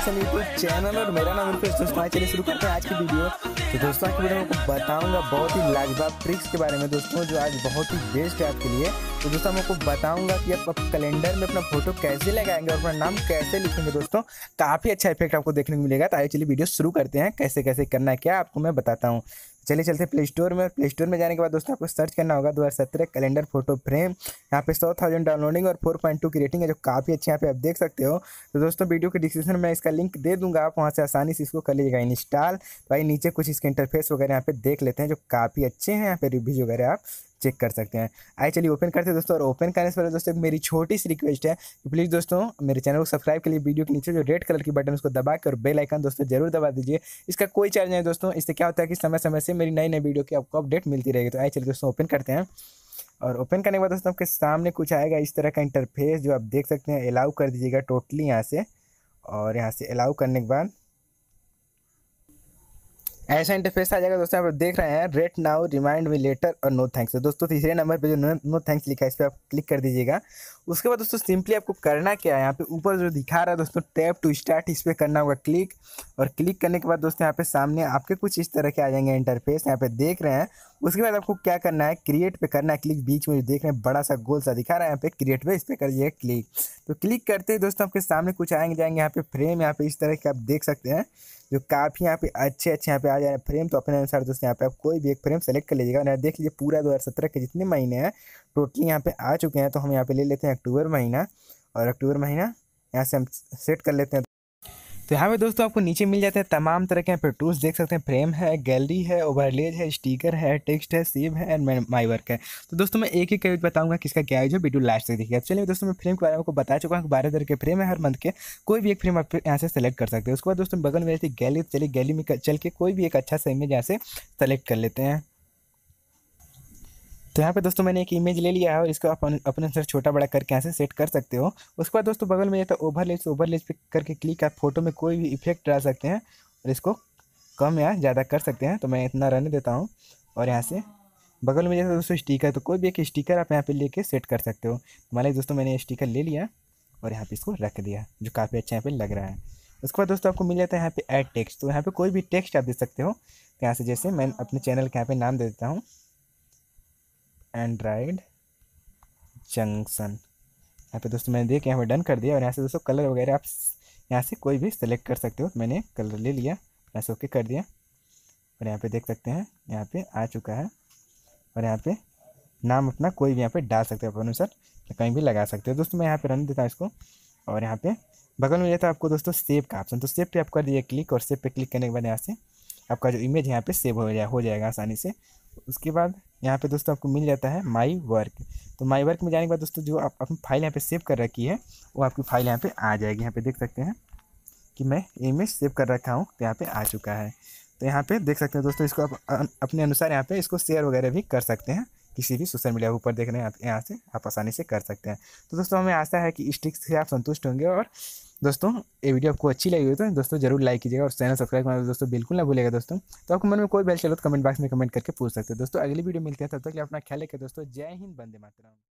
Creation YouTube channel और मेरा नाम है दोस्तों। चलिए शुरू करते हैं आज की वीडियो। तो दोस्तों आज की वीडियो में आपको बताऊंगा बहुत ही लाजवाब ट्रिक्स के बारे में दोस्तों, जो आज बहुत ही बेस्ट है आपके लिए। तो दोस्तों मैं आपको बताऊंगा कि आप कैलेंडर में अपना फोटो कैसे लगाएंगे और अपना नाम कैसे लिखेंगे। दोस्तों काफ़ी अच्छा इफेक्ट आपको देखने को मिलेगा। तो आइए चलिए वीडियो शुरू करते हैं। कैसे कैसे करना है क्या आपको मैं बताता हूँ। चलिए चलते हैं प्ले स्टोर में। प्ले स्टोर में जाने के बाद दोस्तों आपको सर्च करना होगा 2017 कैलेंडर फोटो फ्रेम। यहाँ पे 100,000 डाउनलोडिंग और 4.2 की रेटिंग है, जो काफ़ी अच्छी यहाँ पे आप देख सकते हो। तो दोस्तों वीडियो के डिस्क्रिप्शन में इसका लिंक दे दूंगा, आप वहाँ से आसानी से इसको कर लीजिएगा इंस्टॉल। तो भाई नीचे कुछ इसके इंटरफेस वगैरह यहाँ पे देख लेते हैं, जो काफ़ी अच्छे हैं। यहाँ पे रिव्यूज वगैरह आप चेक कर सकते हैं। आइए चलिए ओपन करते हैं दोस्तों। और ओपन करने से पहले दोस्तों मेरी छोटी सी रिक्वेस्ट है कि प्लीज़ दोस्तों मेरे चैनल को सब्सक्राइब के लिए वीडियो के नीचे जो रेड कलर की बटन उसको दबा कर बेल आइकन दोस्तों जरूर दबा दीजिए। इसका कोई चार्ज नहीं है दोस्तों। इससे क्या होता है कि समय समय से मेरी नई नई वीडियो की आपको अपडेट मिलती रहेगी। तो आइए चलिए दोस्तों ओपन करते हैं। और ओपन करने के बाद दोस्तों आपके सामने कुछ आएगा इस तरह का इंटरफेस, जो आप देख सकते हैं। अलाउ कर दीजिएगा टोटली यहाँ से। और यहाँ से अलाउ करने के बाद ऐसा इंटरफेस आ जाएगा दोस्तों। आप देख रहे हैं rate now, remind me later और नो थैंक्स। तो दोस्तों तीसरे नंबर पे जो नो थैंक्स लिखा है इस पर आप क्लिक कर दीजिएगा। उसके बाद दोस्तों सिंपली आपको करना क्या है, यहाँ पे ऊपर जो दिखा रहा है दोस्तों टैप टू स्टार्ट, इस पर करना होगा क्लिक। और क्लिक करने के बाद दोस्तों यहाँ पे सामने आपके कुछ इस तरह के आ जाएंगे इंटरफेस, यहाँ पे देख रहे हैं। उसके बाद आपको क्या करना है, क्रिएट पे करना है क्लिक। बीच में जो देख रहे हैं बड़ा सा गोल सा दिखा रहा है यहाँ पे क्रिएट पे, इस पर कर दीजिएगा क्लिक। तो क्लिक करते ही दोस्तों आपके सामने कुछ आएंगे जाएंगे यहाँ पे फ्रेम, यहाँ पे इस तरह के आप देख सकते हैं, जो काफ़ी यहाँ पे अच्छे यहाँ पे आ जाए फ्रेम। तो अपने अनुसार दोस्तों यहाँ पे आप कोई भी एक फ्रेम सेलेक्ट कर लीजिएगा। और देख लीजिए पूरा 2017 के जितने महीने हैं टोटली यहाँ पे आ चुके हैं। तो हम यहाँ पे ले लेते हैं अक्टूबर महीना, और अक्टूबर महीना यहाँ से हम सेट कर लेते हैं। तो यहाँ पे दोस्तों आपको नीचे मिल जाते हैं तमाम तरह के यहाँ पे टूल्स देख सकते हैं। फ्रेम है, गैलरी है, ओवरलेज है, स्टिकर है, टेक्स्ट है, सेव है एंड माई वर्क है। तो दोस्तों मैं एक एक बताऊंगा किसका क्या है, जो वीडियो लास्ट तक देखिए। चलिए दोस्तों मैं फ्रेम के बारे में आपको बता चुका हूँ। 12 तरह के फ्रेम है, हर मंथ के कोई भी एक फ्रेम आप यहाँ से सेलेक्ट कर सकते हैं। उसके बाद दोस्तों बगल में रहती है गैलरी। चलिए गैलरी में चल के कोई भी एक अच्छा सा इमेज यहाँ से सेलेक्ट कर लेते हैं। तो यहाँ पे दोस्तों मैंने एक इमेज ले लिया है और इसको आप अपने अनुसार छोटा बड़ा करके यहाँ से सेट कर सकते हो। उसके बाद दोस्तों बगल में ये तो ओवरलेज पे करके क्लिक आप फोटो में कोई भी इफेक्ट डाल सकते हैं और इसको कम या ज़्यादा कर सकते हैं। तो मैं इतना रहने देता हूँ। और यहाँ से बगल में जैसे दोस्तों स्टिकर, तो कोई भी एक स्टिकर आप यहाँ पे लेके सेट कर सकते हो। मान लीजिए दोस्तों मैंने स्टिकर ले लिया और यहाँ पे इसको रख दिया, जो काफ़ी अच्छा यहाँ पे लग रहा है। उसके बाद दोस्तों आपको मिल जाता है यहाँ पे ऐड टेक्स्ट। तो यहाँ पे कोई भी टेक्स्ट आप दे सकते हो। तो यहाँ से जैसे मैं अपने चैनल के यहाँ पे नाम दे देता हूँ, एंड्रॉयड जंक्शन। यहाँ पे दोस्तों मैंने देख यहाँ पे डन कर दिया। और यहाँ से दोस्तों कलर वगैरह आप यहाँ से कोई भी सेलेक्ट कर सकते हो। मैंने कलर ले लिया, यहाँ से ओके कर दिया। और यहाँ पे देख सकते हैं यहाँ पे आ चुका है। और यहाँ पे नाम अपना कोई भी यहाँ पे डाल सकते हो अपने अनुसार, कहीं भी लगा सकते हो। दोस्तों मैं यहाँ पे रन देता हूँ इसको। और यहाँ पे बगल में रहता है आपको दोस्तों सेव का ऑप्शन। तो सेव पे आप कर दीजिए क्लिक। और सेव पे क्लिक करने के बाद यहाँ से आपका जो इमेज है यहाँ पे सेव हो जाएगा आसानी से। उसके बाद यहाँ पे दोस्तों आपको मिल जाता है माई वर्क। तो माई वर्क में जाने के बाद दोस्तों जो आप अपनी फाइल यहाँ पे सेव कर रखी है वो आपकी फाइल यहाँ पे आ जाएगी। यहाँ पे देख सकते हैं कि मैं इमेज सेव कर रखा हूँ, तो यहाँ पे आ चुका है। तो यहाँ पे देख सकते हैं दोस्तों, इसको आप अपने अनुसार यहाँ पे इसको शेयर वगैरह भी कर सकते हैं किसी भी सोशल मीडिया ऊपर देख रहे हैं यहाँ से आप आसानी से कर सकते हैं। तो दोस्तों हमें आशा है कि इस ट्रिक से आप संतुष्ट होंगे। और दोस्तों ये वीडियो आपको अच्छी लगी हो तो दोस्तों जरूर लाइक कीजिएगा और चैनल सब्सक्राइब करना दोस्तों बिल्कुल ना भूलिएगा दोस्तों। तो आपको मन में कोई भी चलो तो कमेंट बॉक्स में कमेंट करके पूछ सकते हैं दोस्तों। अगली वीडियो मिलते हैं, तब तक अपना ख्याल रखिए दोस्तों। जय हिंद, वंदे मातरम।